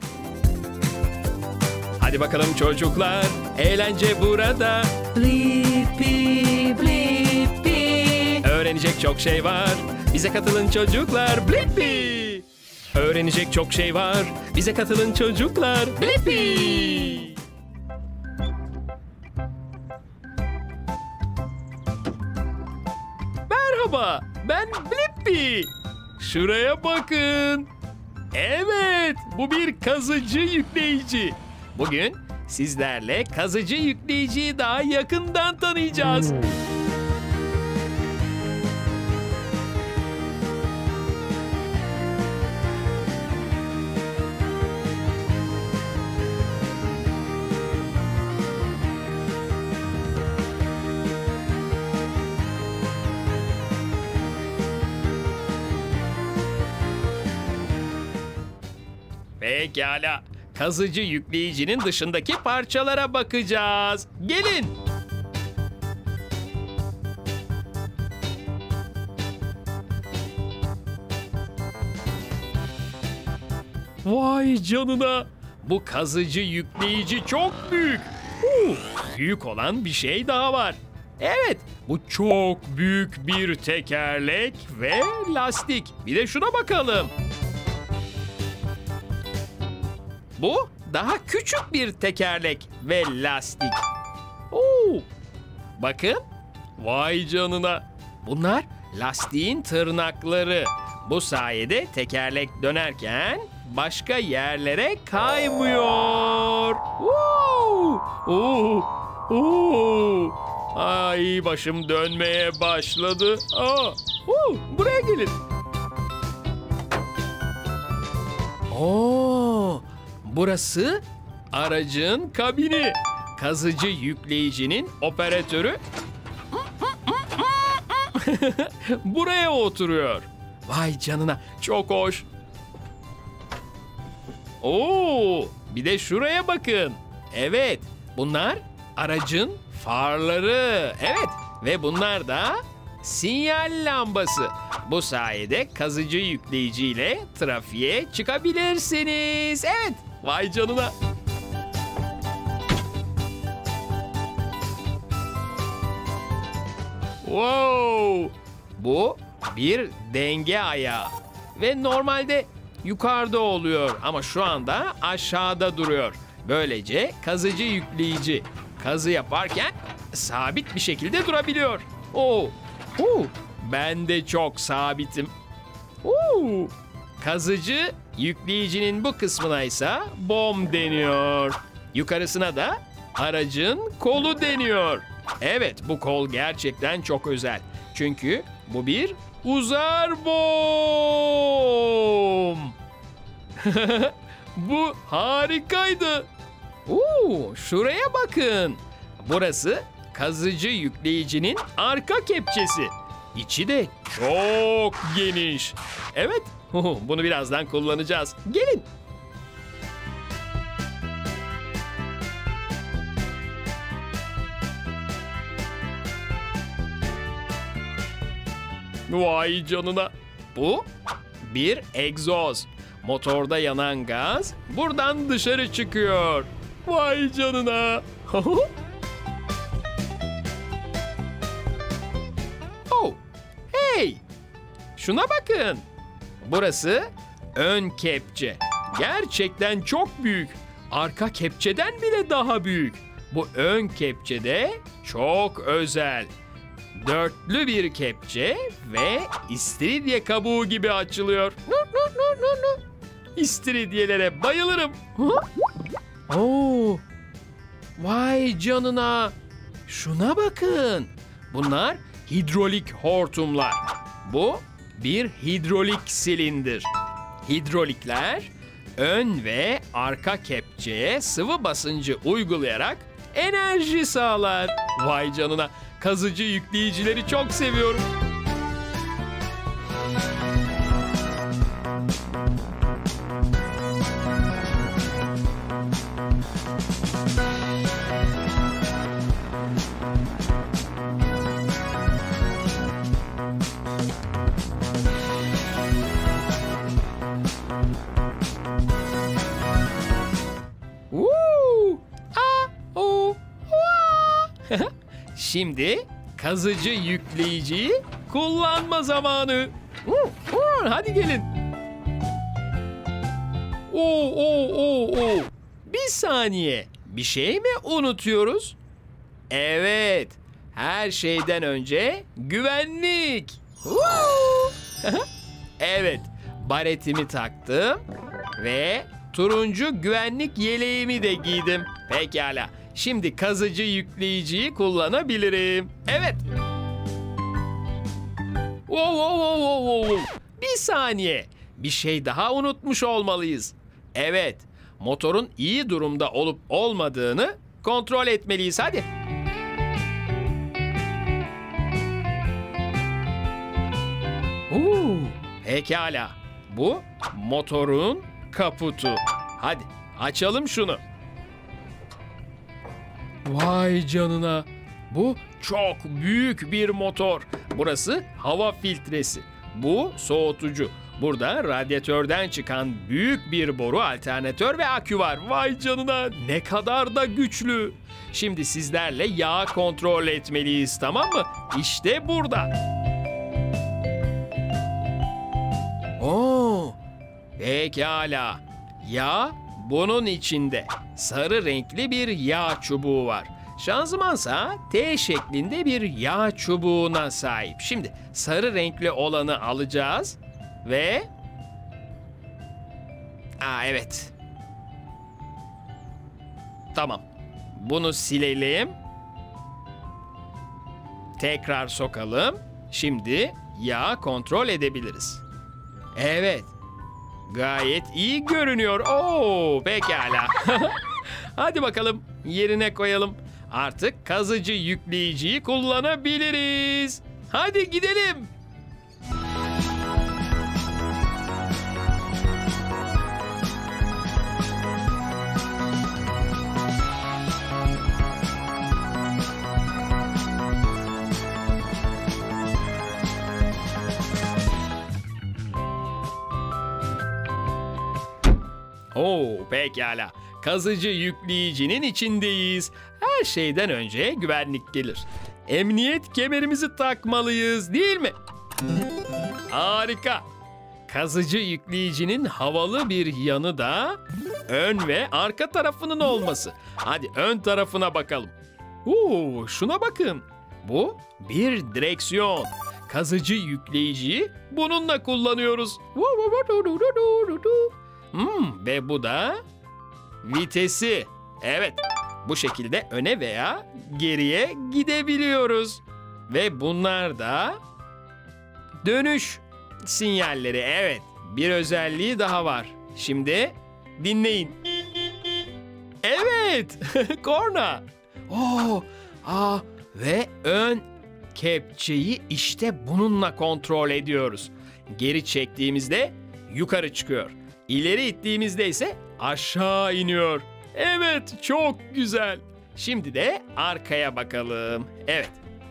Hadi bakalım çocuklar. Eğlence burada. Blippi, Blippi. Öğrenecek çok şey var. Bize katılın çocuklar. Blippi. Öğrenecek çok şey var. Bize katılın çocuklar. Blippi. Merhaba, ben Blippi. Şuraya bakın. Evet, bu bir kazıcı yükleyici. Bugün sizlerle kazıcı yükleyiciyi daha yakından tanıyacağız. Pekala. Kazıcı yükleyicinin dışındaki parçalara bakacağız. Gelin. Vay canına. Bu kazıcı yükleyici çok büyük. Büyük olan bir şey daha var. Evet, bu çok büyük bir tekerlek ve lastik. Bir de şuna bakalım. Bu daha küçük bir tekerlek ve lastik. Bakın. Vay canına. Bunlar lastiğin tırnakları. Bu sayede tekerlek dönerken başka yerlere kaymıyor. Ay, başım dönmeye başladı. Buraya gelin. Burası aracın kabini. Kazıcı yükleyicinin operatörü buraya oturuyor. Vay canına, çok hoş. Bir de şuraya bakın. Evet, bunlar aracın farları. Evet, ve bunlar da sinyal lambası. Bu sayede kazıcı yükleyiciyle trafiğe çıkabilirsiniz. Evet, vay canına. Bu bir denge ayağı. Ve normalde yukarıda oluyor ama şu anda aşağıda duruyor. Böylece kazıcı yükleyici kazı yaparken sabit bir şekilde durabiliyor. Ben de çok sabitim. Kazıcı yükleyicinin bu kısmına ise bom deniyor. Yukarısına da aracın kolu deniyor. Evet, bu kol gerçekten çok özel. Çünkü bu bir uzar bom. Bu harikaydı. Şuraya bakın. Burası kazıcı yükleyicinin arka kepçesi. İçi de çok geniş. Evet, bunu birazdan kullanacağız. Gelin. Vay canına. Bu bir egzoz. Motorda yanan gaz buradan dışarı çıkıyor. Vay canına. Hey! Şuna bakın. Burası ön kepçe. Gerçekten çok büyük. Arka kepçeden bile daha büyük. Bu ön kepçe de çok özel. Dörtlü bir kepçe ve istiridye kabuğu gibi açılıyor. İstiridyelere bayılırım. Oo! Vay canına. Şuna bakın. Bunlar hidrolik hortumlar. Bu bir hidrolik silindir. Hidrolikler ön ve arka kepçeye sıvı basıncı uygulayarak enerji sağlar. Vay canına. Kazıcı yükleyicileri çok seviyorum. Şimdi kazıcı yükleyiciyi kullanma zamanı. Hadi gelin. Bir saniye. Bir şey mi unutuyoruz? Evet. Her şeyden önce güvenlik. Evet. Baretimi taktım ve turuncu güvenlik yeleğimi de giydim. Pekala. Şimdi kazıcı yükleyiciyi kullanabilirim. Evet. Bir saniye. Bir şey daha unutmuş olmalıyız. Evet. Motorun iyi durumda olup olmadığını kontrol etmeliyiz. Hadi. Pekala. Bu motorun kaputu. Hadi açalım şunu. Vay canına. Bu çok büyük bir motor. Burası hava filtresi. Bu soğutucu. Burada radyatörden çıkan büyük bir boru, alternatör ve akü var. Vay canına, ne kadar da güçlü. Şimdi sizlerle yağ kontrol etmeliyiz, tamam mı? İşte burada. Pekala. Yağ bunun içinde. Sarı renkli bir yağ çubuğu var. Şanzımansa T şeklinde bir yağ çubuğuna sahip. Şimdi sarı renkli olanı alacağız ve... evet. Tamam. Bunu silelim. Tekrar sokalım. Şimdi yağ kontrol edebiliriz. Evet. Gayet iyi görünüyor. Pekala. Hadi bakalım yerine koyalım. Artık kazıcı yükleyiciyi kullanabiliriz. Hadi gidelim. Pekala. Kazıcı yükleyicinin içindeyiz. Her şeyden önce güvenlik gelir. Emniyet kemerimizi takmalıyız, değil mi? Harika. Kazıcı yükleyicinin havalı bir yanı da ön ve arka tarafının olması. Hadi ön tarafına bakalım. Şuna bakın. Bu bir direksiyon. Kazıcı yükleyiciyi bununla kullanıyoruz. Ve bu da vitesi. Evet, bu şekilde öne veya geriye gidebiliyoruz. Ve bunlar da dönüş sinyalleri. Evet, bir özelliği daha var. Şimdi dinleyin. Evet, korna. Ve ön kepçeyi işte bununla kontrol ediyoruz. Geri çektiğimizde yukarı çıkıyor. İleri ittiğimizde ise aşağı iniyor. Evet, çok güzel. Şimdi de arkaya bakalım. Evet.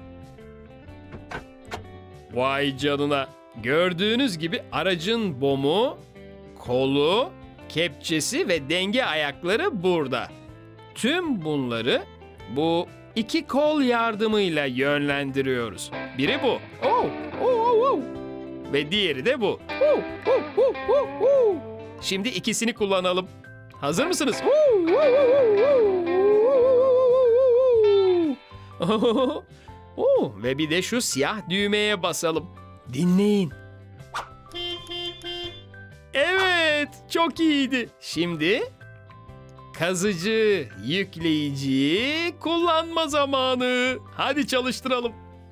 Vay canına. Gördüğünüz gibi aracın bomu, kolu, kepçesi ve denge ayakları burada. Tüm bunları bu iki kol yardımıyla yönlendiriyoruz. Biri bu. ve diğeri de bu. Şimdi ikisini kullanalım. Hazır mısınız? Ve bir de şu siyah düğmeye basalım. Dinleyin. Evet, çok iyiydi. Şimdi kazıcı yükleyiciyi kullanma zamanı. Hadi çalıştıralım.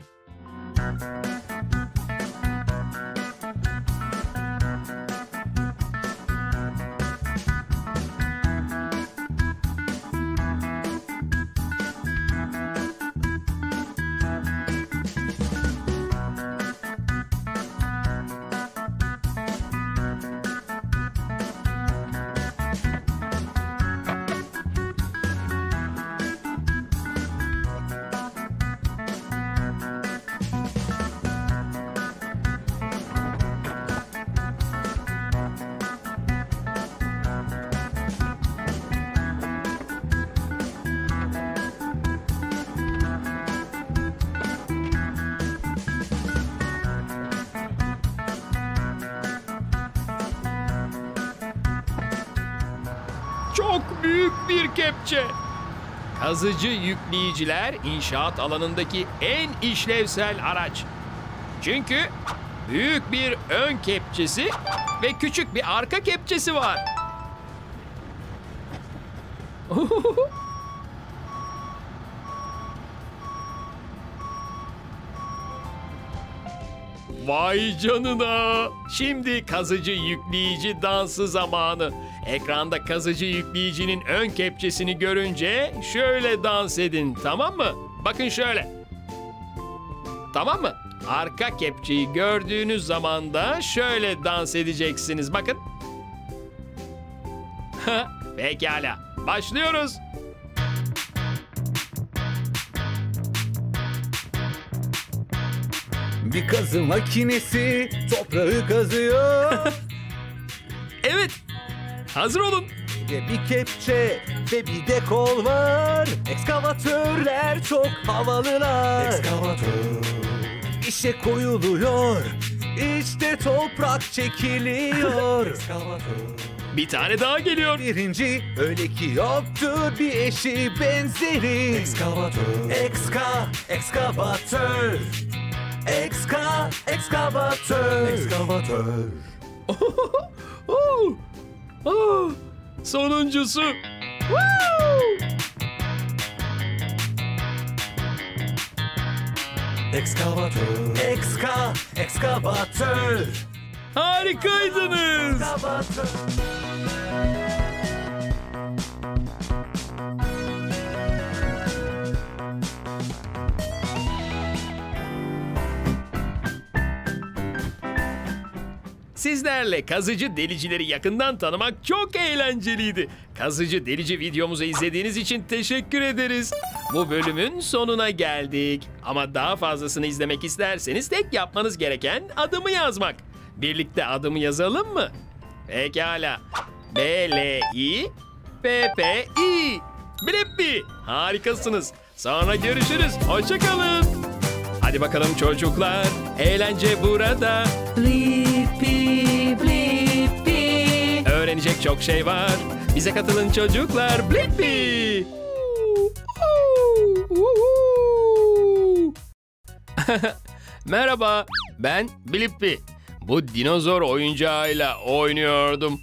Çok büyük bir kepçe. Kazıcı yükleyiciler inşaat alanındaki en işlevsel araç. Çünkü büyük bir ön kepçesi ve küçük bir arka kepçesi var. Vay canına! Şimdi kazıcı yükleyici dansı zamanı. Ekranda kazıcı yükleyicinin ön kepçesini görünce şöyle dans edin, tamam mı? Bakın şöyle. Tamam mı? Arka kepçeyi gördüğünüz zaman da şöyle dans edeceksiniz. Bakın. Pekala. Başlıyoruz. Bir kazı makinesi toprağı kazıyor. Evet. Hazır olun. Ve bir kepçe ve bir de kol var. Ekskavatörler çok havalılar. Ekskavatör. İşe koyuluyor. İşte toprak çekiliyor. Ekskavatör. Bir tane daha geliyor. Birinci öyle ki yoktur bir eşi benzeri. Ekskavatör. Ekskavatör. Ekskavatör. Ekskavatör. Sonuncusu. Ekskavatör. Ekskavatör. Harikaydınız. Ekskavatör. Sizlerle kazıcı delicileri yakından tanımak çok eğlenceliydi. Kazıcı delici videomuzu izlediğiniz için teşekkür ederiz. Bu bölümün sonuna geldik. Ama daha fazlasını izlemek isterseniz tek yapmanız gereken adımı yazmak. Birlikte adımı yazalım mı? Pekala. B-L-I-P-P-I. Blippi. Harikasınız. Sonra görüşürüz. Hoşça kalın. Hadi bakalım çocuklar. Eğlence burada. Blippi, Blippi. Öğrenecek çok şey var. Bize katılın çocuklar. Blippi. Merhaba, ben Blippi. Bu dinozor oyuncağıyla oynuyordum.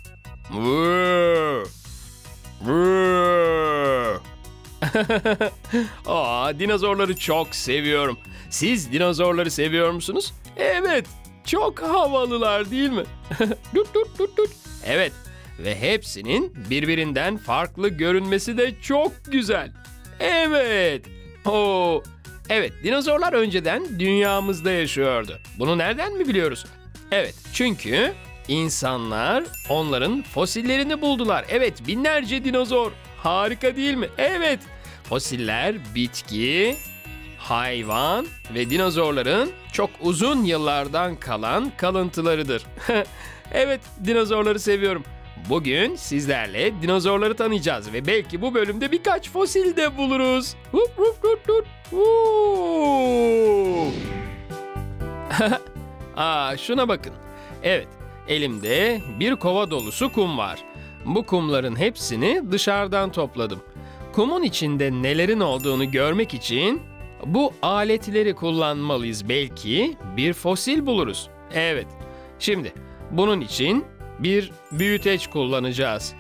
Dinozorları çok seviyorum. Siz dinozorları seviyor musunuz? Evet, çok havalılar değil mi? Evet, ve hepsinin birbirinden farklı görünmesi de çok güzel. Evet. Evet, dinozorlar önceden dünyamızda yaşıyordu. Bunu nereden mi biliyoruz? Evet, çünkü insanlar onların fosillerini buldular. Evet, binlerce dinozor. Harika değil mi? Evet, fosiller bitki, hayvan ve dinozorların çok uzun yıllardan kalan kalıntılarıdır. Evet, dinozorları seviyorum. Bugün sizlerle dinozorları tanıyacağız ve belki bu bölümde birkaç fosil de buluruz. Şuna bakın. Evet, elimde bir kova dolusu kum var. Bu kumların hepsini dışarıdan topladım. Kumun içinde nelerin olduğunu görmek için bu aletleri kullanmalıyız. Belki bir fosil buluruz. Evet, şimdi bunun için bir büyüteç kullanacağız.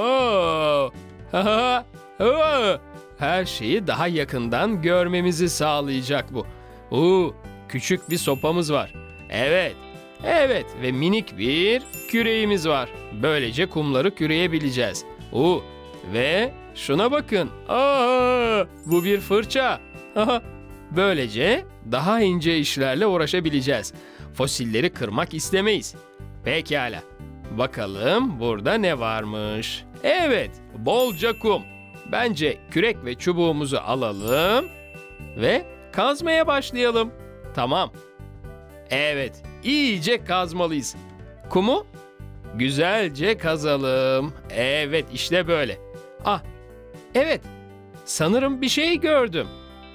Her şeyi daha yakından görmemizi sağlayacak bu. Küçük bir sopamız var. Evet ve minik bir küreğimiz var. Böylece kumları küreyebileceğiz. Ve şuna bakın. Bu bir fırça. Böylece daha ince işlerle uğraşabileceğiz. Fosilleri kırmak istemeyiz. Pekala. Bakalım burada ne varmış? Evet, bolca kum. Bence kürek ve çubuğumuzu alalım ve kazmaya başlayalım. Tamam. Evet, iyice kazmalıyız. Kumu güzelce kazalım. Evet, işte böyle. Evet. Sanırım bir şey gördüm.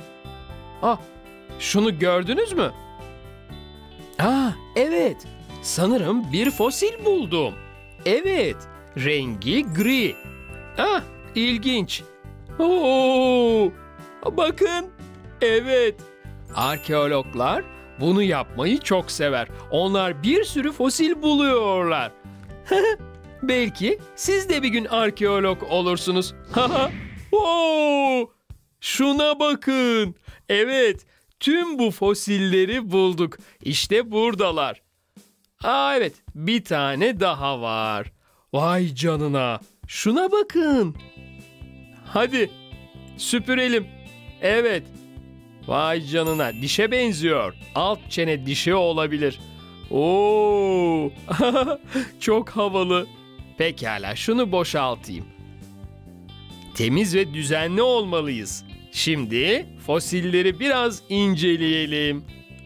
Şunu gördünüz mü? Evet. Sanırım bir fosil buldum. Evet, rengi gri. İlginç. Bakın. Evet. Arkeologlar bunu yapmayı çok sever. Onlar bir sürü fosil buluyorlar. Belki siz de bir gün arkeolog olursunuz. Şuna bakın. Evet, tüm bu fosilleri bulduk. İşte buradalar. Evet, bir tane daha var. Vay canına. Şuna bakın. Hadi, süpürelim. Evet. Vay canına, dişe benziyor. Alt çene dişi olabilir. Çok havalı. Pekala, şunu boşaltayım. Temiz ve düzenli olmalıyız. Şimdi fosilleri biraz inceleyelim.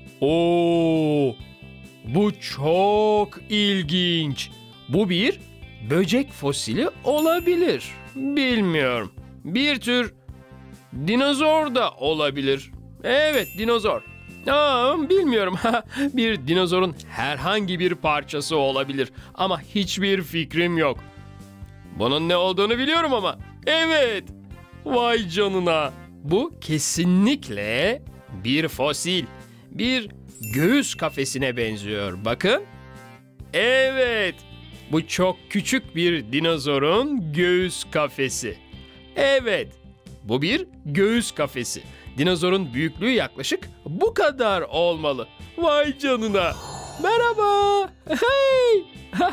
Bu çok ilginç. Bu bir böcek fosili olabilir. Bilmiyorum. Bir tür dinozor da olabilir. Evet, dinozor. Bilmiyorum. Bir dinozorun herhangi bir parçası olabilir. Ama hiçbir fikrim yok. Bunun ne olduğunu biliyorum ama. Evet. Vay canına. Bu kesinlikle bir fosil. Bir göğüs kafesine benziyor. Bakın. Evet. Bu çok küçük bir dinozorun göğüs kafesi. Evet. Bu bir göğüs kafesi. Dinozorun büyüklüğü yaklaşık bu kadar olmalı. Vay canına. Merhaba. Hey.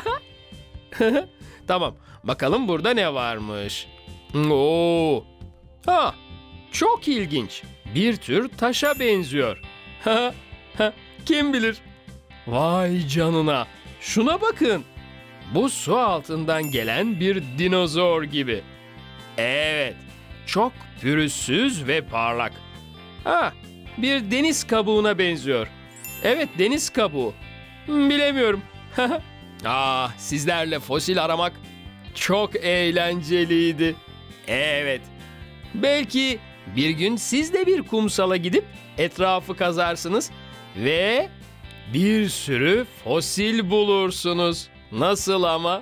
Tamam. Bakalım burada ne varmış. Çok ilginç. Bir tür taşa benziyor. Kim bilir? Vay canına. Şuna bakın. Bu su altından gelen bir dinozor gibi. Evet. Çok pürüzsüz ve parlak. Bir deniz kabuğuna benziyor. Evet, deniz kabuğu. Bilemiyorum. Sizlerle fosil aramak çok eğlenceliydi. Evet. Belki bir gün siz de bir kumsala gidip etrafı kazarsınız ve bir sürü fosil bulursunuz. Nasıl ama?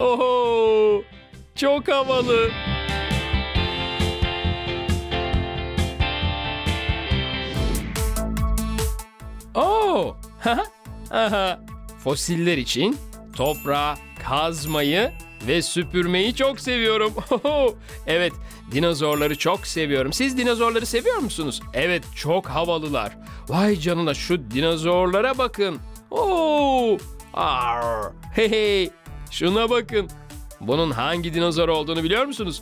Çok havalı. Fosiller için toprağı kazmayı ve süpürmeyi çok seviyorum. Evet, dinozorları çok seviyorum. Siz dinozorları seviyor musunuz? Evet, çok havalılar. Vay canına, şu dinozorlara bakın. Hey, şuna bakın. Bunun hangi dinozor olduğunu biliyor musunuz?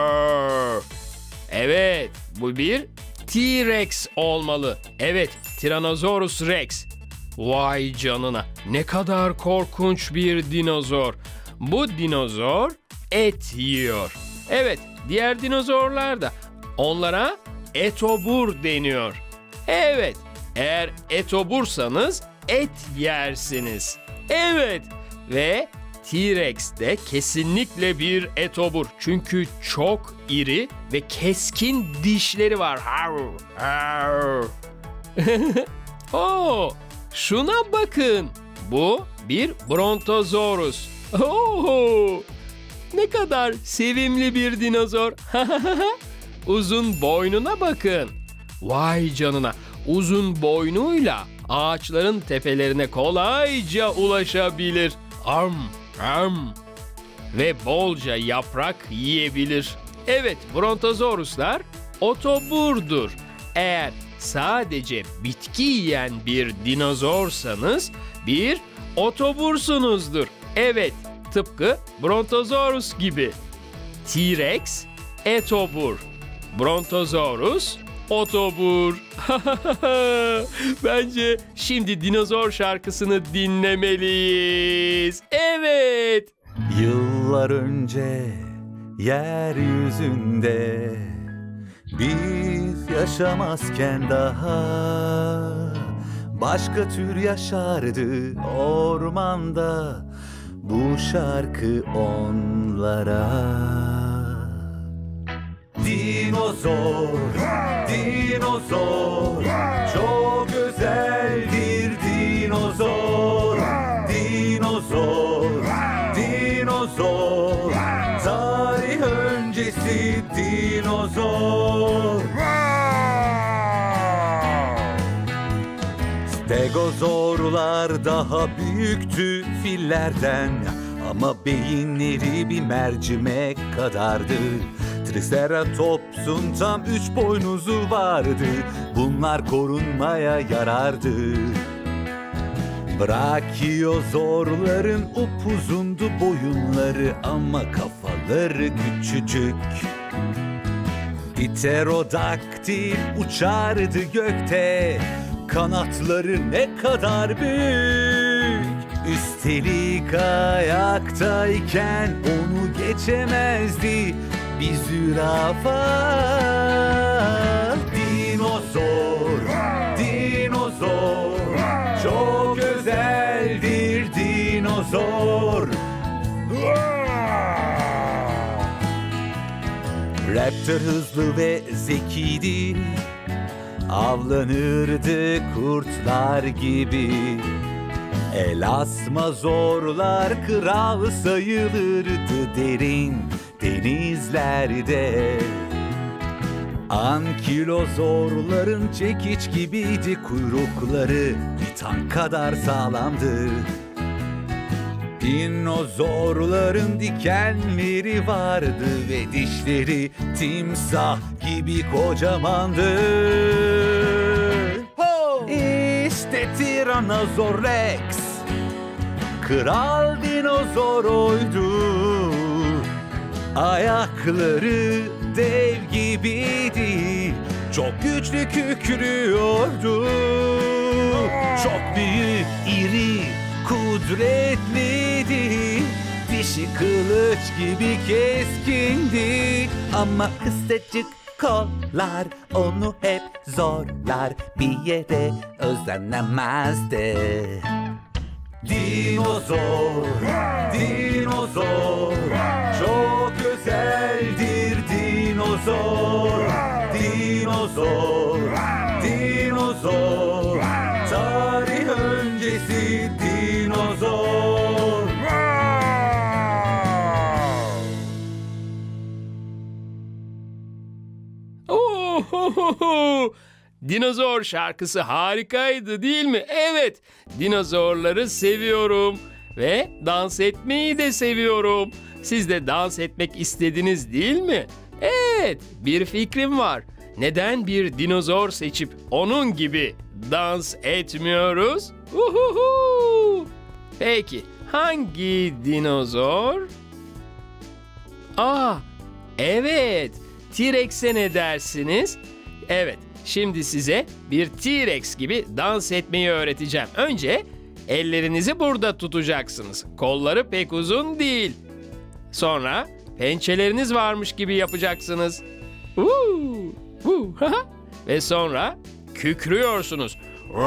Evet, bu bir T-Rex olmalı. Evet, Tyrannosaurus Rex. Vay canına, ne kadar korkunç bir dinozor. Bu dinozor et yiyor. Evet, diğer dinozorlar da. Onlara etobur deniyor. Evet, eğer etobursanız et yersiniz. Evet, ve T-Rex de kesinlikle bir etobur. Çünkü çok iri ve keskin dişleri var. Şuna bakın. Bu bir Brontosaurus. Oho! Ne kadar sevimli bir dinozor. Uzun boynuna bakın. Vay canına. Uzun boynuyla ağaçların tepelerine kolayca ulaşabilir. Arm, arm. Ve bolca yaprak yiyebilir. Evet, Brontosauruslar otoburdur. Eğer sadece bitki yiyen bir dinozorsanız bir otobursunuzdur. Evet, tıpkı Brontosaurus gibi. T-Rex etobur. Brontosaurus otobur. Bence şimdi dinozor şarkısını dinlemeliyiz. Evet. Yıllar önce yeryüzünde biz yaşamazken daha başka tür yaşardı ormanda. Bu şarkı onlara. Dinozor, dinozor, çok özeldir dinozor. Dinozor, dinozor, tarih öncesi dinozor. Stegozorlar daha büyüktü fillerden, ama beyinleri bir mercimek kadardı. Triceratops'un tam 3 boynuzu vardı. Bunlar korunmaya yarardı. Brachiozorların upuzundu boyunları, ama kafaları küçücük. Pterodaktil uçardı gökte, kanatları ne kadar büyük. Üstelik ayaktayken onu geçemezdi bir zürafa. Dinozor, dinozor, çok özeldir dinozor. Raptor hızlı ve zekiydi, avlanırdı kurtlar gibi. Elasmazorlar kral sayılırdı derin denizlerde. Ankilozorların çekiç gibiydi kuyrukları, bir tank kadar sağlamdı. Dinozorların dikenleri vardı ve dişleri timsah gibi kocamandı. İşte Tiranozor Rex, kral dinozor oydu. Ayakları dev gibiydi, çok güçlü kükrüyordu. Çok büyük, iri, kudretliydi. Dişi kılıç gibi keskindi, ama kısacık kollar onu hep zorlar, bir yere özenemezdi. Dinozor, dinozor, çok özeldir dinozor. Dinozor, dinozor, tarih öncesi dinozor. Ohohoho! Dinozor şarkısı harikaydı değil mi? Evet, dinozorları seviyorum ve dans etmeyi de seviyorum. Siz de dans etmek istediniz değil mi? Evet, bir fikrim var. Neden bir dinozor seçip onun gibi dans etmiyoruz? Uhuhu! Peki, hangi dinozor? Evet, T-Rex'e ne dersiniz? Evet, şimdi size bir T-Rex gibi dans etmeyi öğreteceğim. Önce ellerinizi burada tutacaksınız. Kolları pek uzun değil. Sonra pençeleriniz varmış gibi yapacaksınız. Ve sonra kükrüyorsunuz.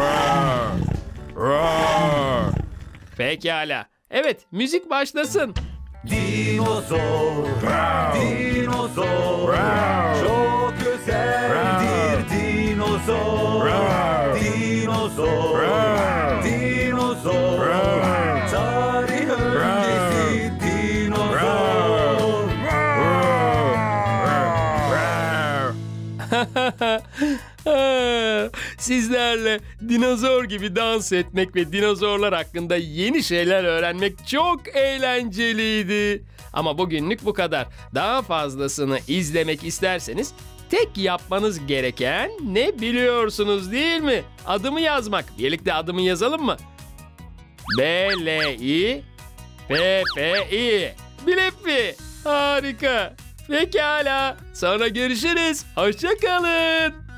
Pekala. Evet, müzik başlasın. Dinozor, dinozor, çok özeldir dinozor. Dinozor, dinozor. Tarih öncesi dinozor. Sizlerle dinozor gibi dans etmek ve dinozorlar hakkında yeni şeyler öğrenmek çok eğlenceliydi. Ama bugünlük bu kadar. Daha fazlasını izlemek isterseniz tek yapmanız gereken ne biliyorsunuz değil mi? Adımı yazmak. Birlikte adımı yazalım mı? B-L-I-P-P-I. Blippi. Harika. Pekala. Sonra görüşürüz. Hoşça kalın.